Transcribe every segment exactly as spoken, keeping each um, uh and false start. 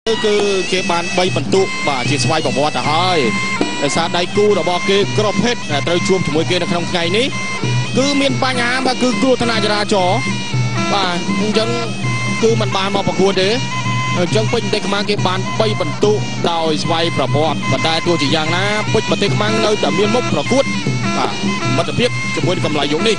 គឺគេបានបីបន្ទុកបាទជាស្វ័យប្រវត្តិទៅហើយដោយសារដៃគូរបស់គេគ្រប់ភេទត្រូវជួបជាមួយគេនៅក្នុងថ្ងៃនេះគឺមានបញ្ហាបាទគឺគ្រោះថ្នាក់ចរាចរណ៍បាទអញ្ចឹងគឺมันបានមកប្រកួតទេអញ្ចឹងពេជ្រប្រទេសខ្មាំងគេបានបីបន្ទុកដោយស្វ័យប្រវត្តិប៉ុន្តែទោះជាយ៉ាងណាពេជ្រប្រទេសខ្មាំងនៅតែមានមុខប្រកួតបាទមិត្តភាពជាមួយនឹងកម្លាំងយុគនេះ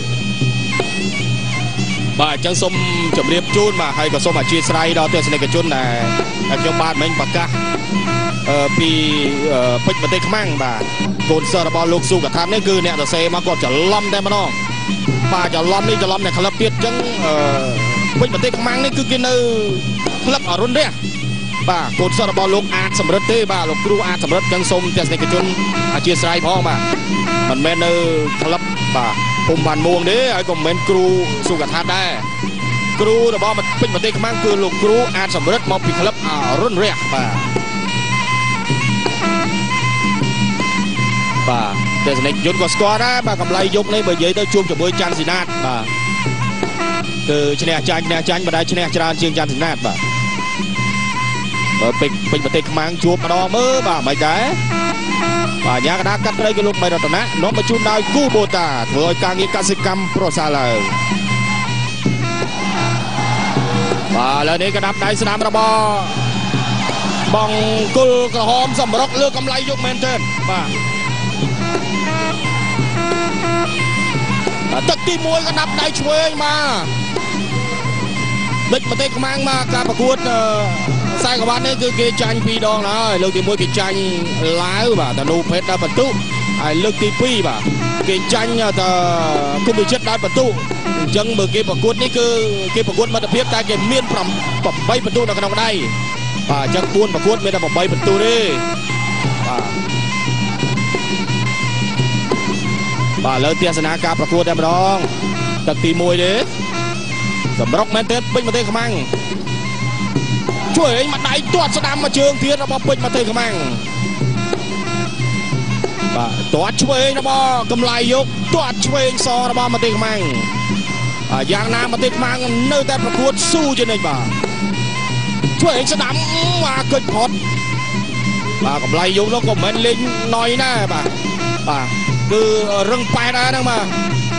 បាទអញ្ចឹងសូមជម្រាបជូនបាទហើយក៏សូមអធិស្ឋានដល់ទស្សនិកជនដែលខ្ញុំបាទមិញប្រកាសពីពេជ្រប្រទេសខ្មាំងបាទកូនសិស្សរបស់លោកស៊ូកថានេះគឺអ្នកសរសេរមកគាត់ច្រឡំតែម្ដងបាទច្រឡំនេះច្រឡំអ្នកក្លឹបទៀតអញ្ចឹងពេជ្រប្រទេសខ្មាំងនេះគឺគេនៅក្លឹបអរុណរះបាទកូនសិស្សរបស់លោកអាចសម្រិទ្ធទេបាទលោកគ្រូអាចសម្រិទ្ធអញ្ចឹងសូមទស្សនិកជនអធិស្ឋានផងបាទមិនមែននៅក្លឹបបាទភូមិបានមួងទេហើយក៏មិនមែនគ្រូស៊ូកថាដែរគ្រូរបស់ពេជ្រប្រទេសខ្មាំងគឺលោកគ្រូអាចសម្រិទ្ធមកពីក្លឹបអរុណរះបាទបាទទស្សនិកជនក៏ស្គាល់ដែរបាទកម្លៃយុគនេះបើនិយាយទៅជួបជាមួយច័ន្ទស៊ីណាតបាទគឺឈ្នះចាញ់ឈ្នះចាញ់មិនដែលឈ្នះច្រើនជាងច័ន្ទស៊ីណាតបាទបើពេជ្រពេជ្រប្រទេសខ្មាំងជួបម្ដងមើលបាទមិនដែរបាទញាកដាកាត់ត្រីគឺលោកបីរតនៈនាំមកជូនដោយគូបូតាធ្វើឲ្យការងារកសិកម្មប្រសើរឡើងបាទឥឡូវនេះក៏ដាប់ដៃស្នាមរបស់បងគុលក្រហមសម្រុកលើកម្លៃយុគមែនទេបាទទឹកទីមួយក៏ដាប់ដៃឆ្វេងមកពេជ្រប្រទេសខ្មាំងមកការប្រកួតខ្សែក្បាត់នេះគឺគេចាញ់ពីរដងហើយលើកទីមួយគេចាញ់ឡាវបាទតនូភេទដល់បន្ទុកហើយលើកទីពីរបាទគេចាញ់ទៅគុំវិចិត្រដល់បន្ទុកអញ្ចឹងមើលគេប្រកួតនេះគឺគេប្រកួតមិត្តភាពតែគេមាន8បន្ទុកនៅក្នុងដៃបាទអញ្ចឹងពួនប្រកួតមានតែ8បន្ទុកទេបាទបាទលើទស្សនាការប្រកួតតែម្ដងទឹកទីមួយទេសម្រុកមែនទេពេជ្រប្រទេសខ្មាំងជួយឲ្យមកដៃទាត់ស្ដាំមកជើងទៀតរបស់ពេជ្រប្រទេសខ្មាំងបាទទាត់ឆ្វេងរបស់កម្លៃយុគទាត់ឆ្វេងសរបស់ប្រទេសខ្មាំងយ៉ាងណាប្រទេសខ្មាំងនៅតែប្រកួតស៊ូជានិច្ចបាទឆ្វេងស្ដាំមកកិច្ចផុតបាទកម្លៃយុគនោះក៏មិនលេងណយណាបាទបាទគឺរឹងប៉ែតដែរហ្នឹងបាទ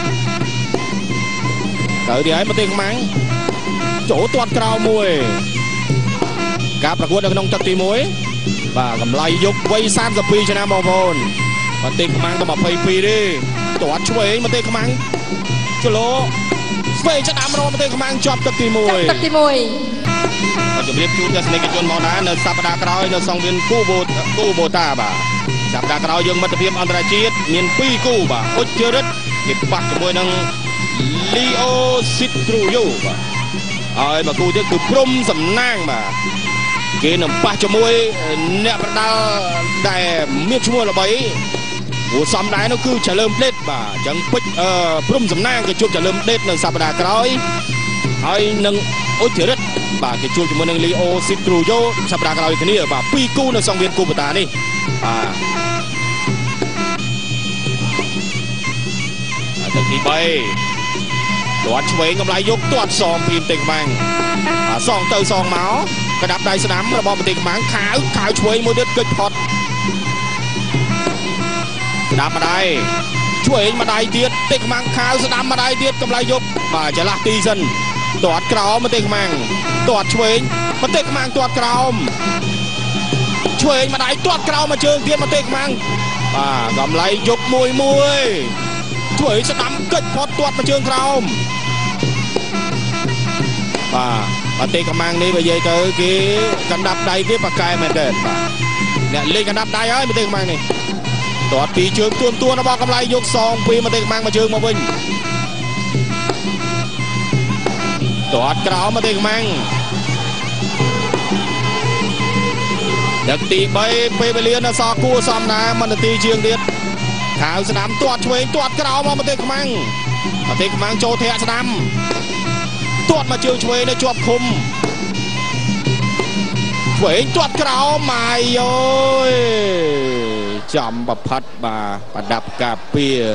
ទៅទីហើយប្រទេសខ្មាំងចូលទាត់ក្រោមមួយការប្រកួតនៅក្នុងទឹកទីមួយបាទកម្លៃយុគវ័យសាមសិបពីរឆ្នាំបងប្អូនប្រទេសខ្មាំងទៅម្ភៃពីរទេទាត់ឆ្វេងប្រទេសខ្មាំងគីឡូឆ្វេងស្ដាំរកប្រទេសខ្មាំងជាប់ទឹកទីមួយទឹកទីមួយបាទជម្រាបជូនទស្សនិកជនមកដែរនៅសប្តាហ៍ក្រោយនៅសង្វៀនគូបូគូបូតាបាទសប្តាហ៍ក្រោយយើងមិត្តភាពអន្តរជាតិមានពីរគូបាទអ៊ុចជរិតគេប៉ះជាមួយនឹងលីអូស៊ីទ្រូយ៉ូបាទហើយមកគូទៀតគឺព្រំសំណាងបាទគេនឹងប៉ះជាមួយអ្នកប្រដាល់ដែលមានឈ្មោះល្បីព្រោះសំដែរនោះគឺចលើមដេតបាទអញ្ចឹងពេជ្រព្រំសំណាងគេជួបចលើមដេតនៅសប្តាហ៍ក្រោយហើយនឹងអ៊ុចជរិតបាទគេជួបជាមួយនឹងលីអូស៊ីទ្រូយ៉ូសប្តាហ៍ក្រោយគ្នាបាទពីរគូនៅសង្វៀនគូបតានេះបាទទឹកទីបីទាត់ឆ្វេងកម្លៃយុគទាត់សងពីប្រទេសខ្មាំងអាសងទៅសងមកក្តាប់ដៃស្ដាំរបស់ប្រទេសខ្មាំងខាវខាវឆ្វេងមួយទៀតកិច្ចផុតស្ដាំម្ដាយឆ្វេងម្ដាយទៀតប្រទេសខ្មាំងខាវស្ដាំម្ដាយទៀតកម្លៃយុគបាទចន្លោះទីសិនទាត់ក្រោមប្រទេសខ្មាំងទាត់ឆ្វេងប្រទេសខ្មាំងទាត់ក្រោមឆ្វេងម្ដាយទាត់ក្រោមមកជើងទៀតប្រទេសខ្មាំងបាទកម្លៃយុគមួយមួយជួយស្ដាំកិច្ចផុតទាត់មកជើងក្រោមបាទប្រទេសខ្មាំងនេះបើនិយាយទៅគេកណ្ដាប់ដៃគេប៉ាកែមែនទេបាទអ្នកលេងកណ្ដាប់ដៃហើយប្រទេសខ្មាំងនេះទាត់ពីជើងទួនទួនរបស់កម្លៃយុគសងពីប្រទេសខ្មាំងមកជើងមកវិញទាត់ក្រោមប្រទេសខ្មាំងទឹកទីបីពេលវេលានៅសល់គួរសមណាមិននាទីជាងទៀតខាវស្ដាំទាត់ឆ្វេងទាត់ក្រោមមកប្រទេសខ្មាំងប្រទេសខ្មាំងចូលធាក់ស្ដាំទាត់មកជើងឆ្វេងនៅជាប់ឃុំឆ្វេងទាត់ក្រោមមកអើយចំប្រផាត់បាទប្រដាប់ការពារ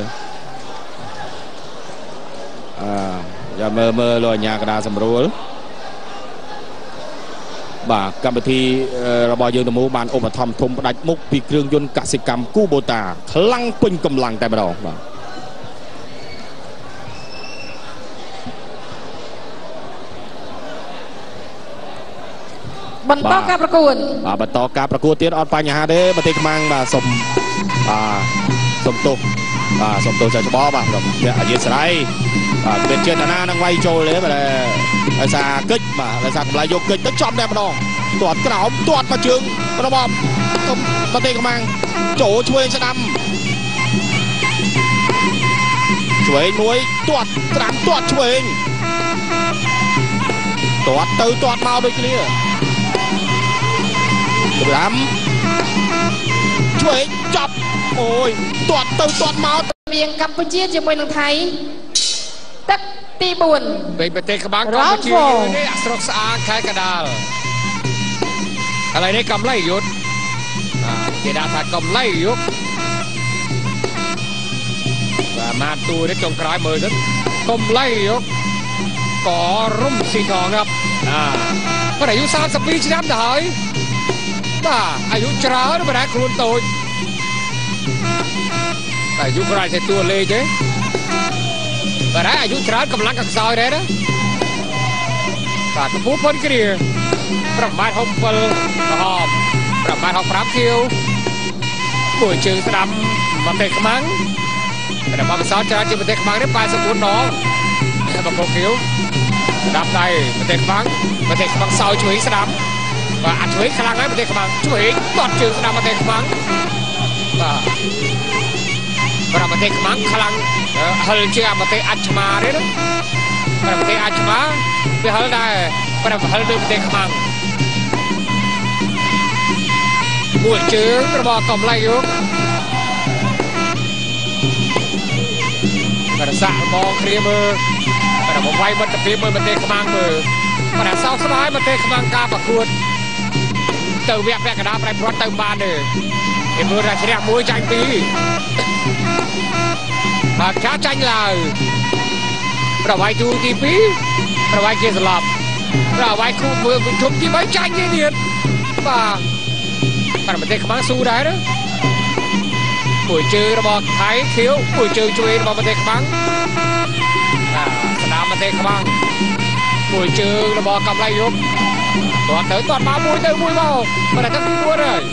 អឺយ៉ាមើលមើលលោកអាញាកដាសម្រួលបាទកម្មវិធីរបស់យើងទៅមូបានឧបត្ថម្ភធំផ្ដាច់មុខពីគ្រឿងយន្តកសិកម្មគូបូតាខ្លាំងពេញកម្លាំងតែម្ដងបាទបន្តការប្រកួតបាទបន្តការប្រកួតទៀតអត់បញ្ហាទេប្រទេសខ្មាំងបាទសុំបាទសុំទោសបាទសុំទោសចៅច្បោបាទអ្នកអាយុស្រ័យបាទមានចេតនានឹងវាយចូលទេបាទដោយសារកិច្ចបាទដោយសារកម្លាំងយកកិច្ចទៅចំតែម្ដងទាត់ក្រោមទាត់មកជើងរបស់ប្រទេសខ្មាំងចូលឆ្វេងស្ដាំឆ្វេងមួយទាត់ត្រាំទាត់ឆ្វេងទាត់ទៅទាត់មកដូចគ្នាត្រាំឆ្វេងចាប់អូយទាត់ទៅទាត់មករវាងកម្ពុជាជាមួយនឹងថៃទឹកទីបួនពេលប្រទេសក្បាលកម្ពុជានេះស្រុកស្អាតខេត្តកណ្ដាលឥឡូវនេះកំឡៃយុទ្ធគេដាក់ថាកំឡៃយុទ្ធបាទមកទូនេះចុងក្រោយមើលទៅកំឡៃយុទ្ធក៏រុំស៊ីថងครับអាគាត់អាយុសាមសិបពីរឆ្នាំទៅហើយបាទអាយុច្រើនមិនដែរខ្លួនតូចអាយុក្រោយតែតួលេខទេបាទអាយុច្រើនកម្លាំងក៏ខ្សោយដែរណាបាទកម្ពុជាប៉ុនគ្រាប្រាំម៉ែត្រហុកសិបក្រហមប្រាំម៉ែត្រហុកប្រាំខៀវមួយជើងស្ដាំប្រទេសខ្មាំងតែបើមិនសល់ច្រើនជាប្រទេសខ្មាំងនេះប៉ែតបួនដងតែបកខៀវស្ដាប់ដៃប្រទេសខ្មាំងប្រទេសខ្មាំងសោយជួយស្ដាប់បាទអាចជួយខ្លាំងហើយប្រទេសខ្មាំងជួយទាត់ជើងស្ដាប់ប្រទេសខ្មាំងបាទប្រទេសខ្មាំងខ្លាំងហិលជាប្រទេសអាចឆ្មាទេណាប្រទេសអាចឆ្មាវាហិលដែរប្រហិលដូចប្រទេសខ្មាំងមួយជើងរបស់កំឡៃយុគប្រសាមកគ្រាមើលប្របំវាយមិត្តភាពមើលប្រទេសខ្មាំងមើលប្រសោកស្ដាយប្រទេសខ្មាំងការប្រកួតទៅវគ្គពាក់កណ្ដាលប្រៃព្រាត់ទៅបានទេគេមើលថាជ្រះមួយចាញ់ពីរបាទចាចាញ់ឡើយប្រវាយទូទីពីរប្រវាយគេស្លាប់ប្រវាយគូមើលជុំទីបីចាញ់ទេទៀតបាទប្រប្រទេសខ្មាំងស៊ូដែរណាមួយជើងរបស់ថៃខៀវមួយជើងជួយរបស់ប្រទេសខ្មាំងបាទស្ដាមប្រទេសខ្មាំងមួយជើងរបស់កំឡៃយុគទាត់ទៅទាត់មកមួយទៅមួយមកប្រទេសទីបួនហើយ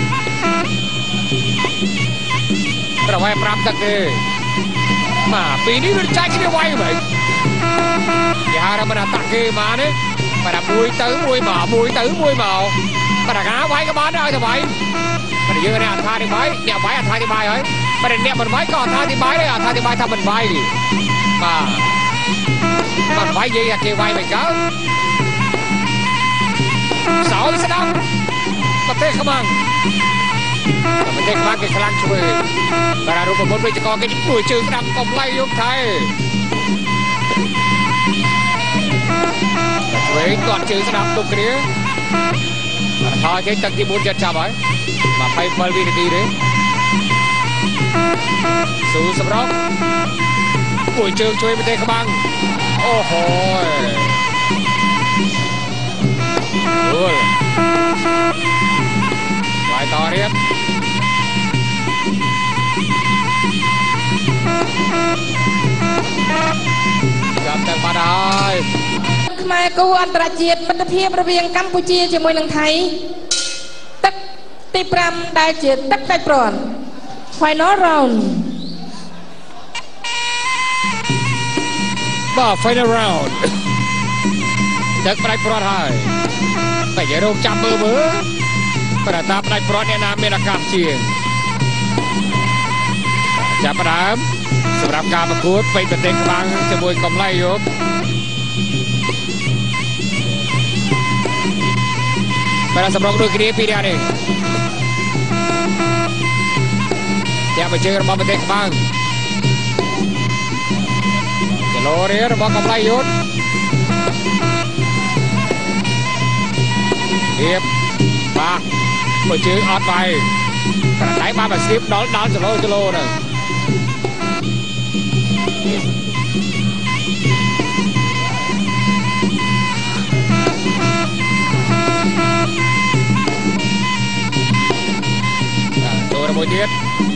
ប្រវាយប្រាំទឹកទេបាទពីនេះវាចាច់គ្នាវាយហ្មងគេហៅថាមិនតាក់គេមកនេះបាទមួយទៅមួយមកមួយទៅមួយមកបាទកាវាយក៏បានដែរទៅវាយបាទយើងនេះអត្ថាធិប្បាយអ្នកវាយអត្ថាធិប្បាយហើយបាទអ្នកមិនវាយក៏អត្ថាធិប្បាយដែរអត្ថាធិប្បាយថាមិនវាយបាទមិនវាយនិយាយថាគេវាយមិនកើតសោយស្ដាប់ប្រទេសខ្មាំងប្រទេសខ្មាំងគេខ្លាំងជួយបាទរូបមន្តវិជ្ជកគេមួយជើងស្ដាប់កំឡៃយុគថៃជួយទាត់ជើងស្ដាប់ទុកគ្នាថយគេទឹកទីបួនចិត្តចាប់ហើយยี่สิบเจ็ดវិនាទីទេស៊ូសម្រុកមួយជើងជួយប្រទេសខ្មាំងអូហូយអូលlại to riếtចាំតែបាត់ហើយខ្មែរគូអន្តរជាតិមិត្តភាពរវាងកម្ពុជាជាមួយនឹងថៃទឹកទីប្រាំដែលជាទឹកដាច់ព្រាត់ Final round បាទ Final round ទឹកដាច់ព្រាត់ហើយតែយើងរងចាំមើលមើលប្រតាបដាច់ព្រាត់អ្នកណាមានឱកាសជាងចាប់ផ្ដើមសម្រាប់ការប្រកួតពេញប្រទេសខ្មាំងជាមួយកំឡៃយុគបាទសម្រុកដូចគ្នាពីរនេះទាំងបញ្ជើរបស់ប្រទេសខ្មាំងគីឡូរៀលរបស់កំឡៃយុគៀបបាទមួយជើងអត់វាយប្រដៃបានមកស្ទាបដល់ដល់គីឡូគីឡូទៅមួយទៀត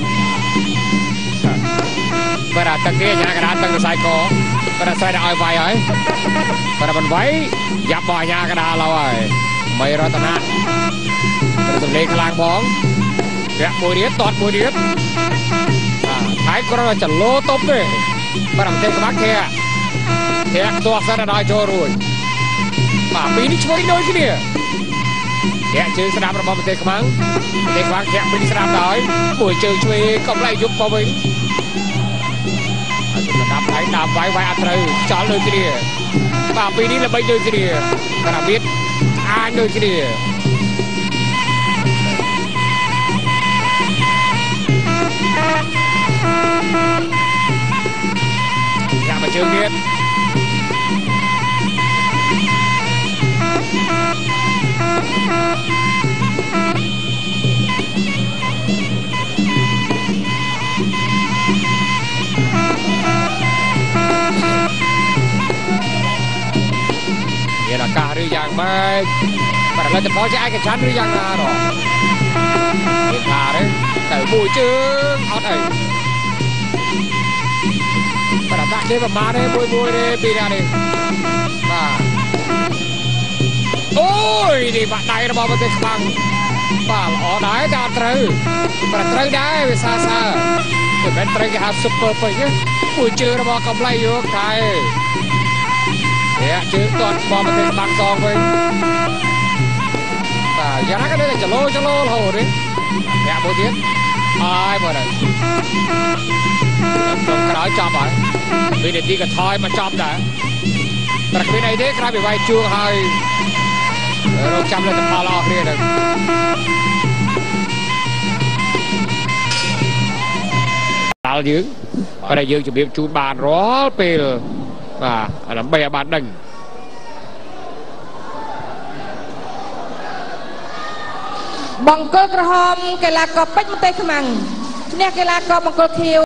បើតែទឹកគេញ៉ាកណ្ដាលទឹកខ្សែកបើតែស្រែដល់ឲ្យវាយហើយបើតែមិនវាយយ៉ាប់បោះញ៉ាកណ្ដាលហើយមីរតនាទៅទម្លេខ្លាំងផងធាក់មួយទៀតតតមួយទៀតថៃគ្រាន់តែចលោតប់ទេបើតែក្បាក់ធាក់ធាក់ទាស់សិនដល់ចូលរួចបាទពីរនេះឆ្វេងដូចគ្នាធាក់ជើងស្ដាប់របស់ប្រទេសខ្មាំងប្រទេសខ្មាំងធាក់ពីរស្ដាប់ដល់មួយជើងឆ្វេងកំឡៃយុបមកវិញហើយស្ដាប់ថៃដាប់វាយវាយអត់ត្រូវចោលដូចគ្នាបាទពីរនេះល្បីដូចគ្នាក្រាបៀតអាញដូចគ្នាយ៉ាមកជើងទៀតមានឱកាសឬយ៉ាងម៉េចបើលទ្ធផលជាឯកច្ឆន្ទឬយ៉ាងណារកមានថាទេទៅមួយជើងអត់អីបើដាក់គេប្រមាណទេមួយមួយទេពីណានេះបាទអូយនេះបាក់ដៃរបស់ប្រទេសខ្មាំងបាទល្អដែរតែអត់ត្រូវបើត្រូវដែរវាសាសើរមិនមែនត្រូវគេហៅ super ពេកទេមួយជើងរបស់កំឡៃយកថៃធាក់ជើងទាត់របស់ប្រទេសខ្មាំងសងវិញបាទយ៉ាងណាក៏នៅតែចលោចលោរហូតទេធាក់មួយទៀតហើយមើលទៅក្នុងក្រោយចប់ហើយវិនាទីក៏ថយមកចប់ដែរតែគ្មានអីទេក្រោយពីវាយជួងហើយរកចាំលទ្ធផលអស់គ្នាទៅដល់យើងបើតែយើងជម្រាបជូនបានរាល់ពេលបាទដើម្បីឲ្យបានដឹងបង្គោលក្រហមកីឡាករពេជ្រប្រទេសខ្មាំងឈ្នះកីឡាករបង្គោលខៀវ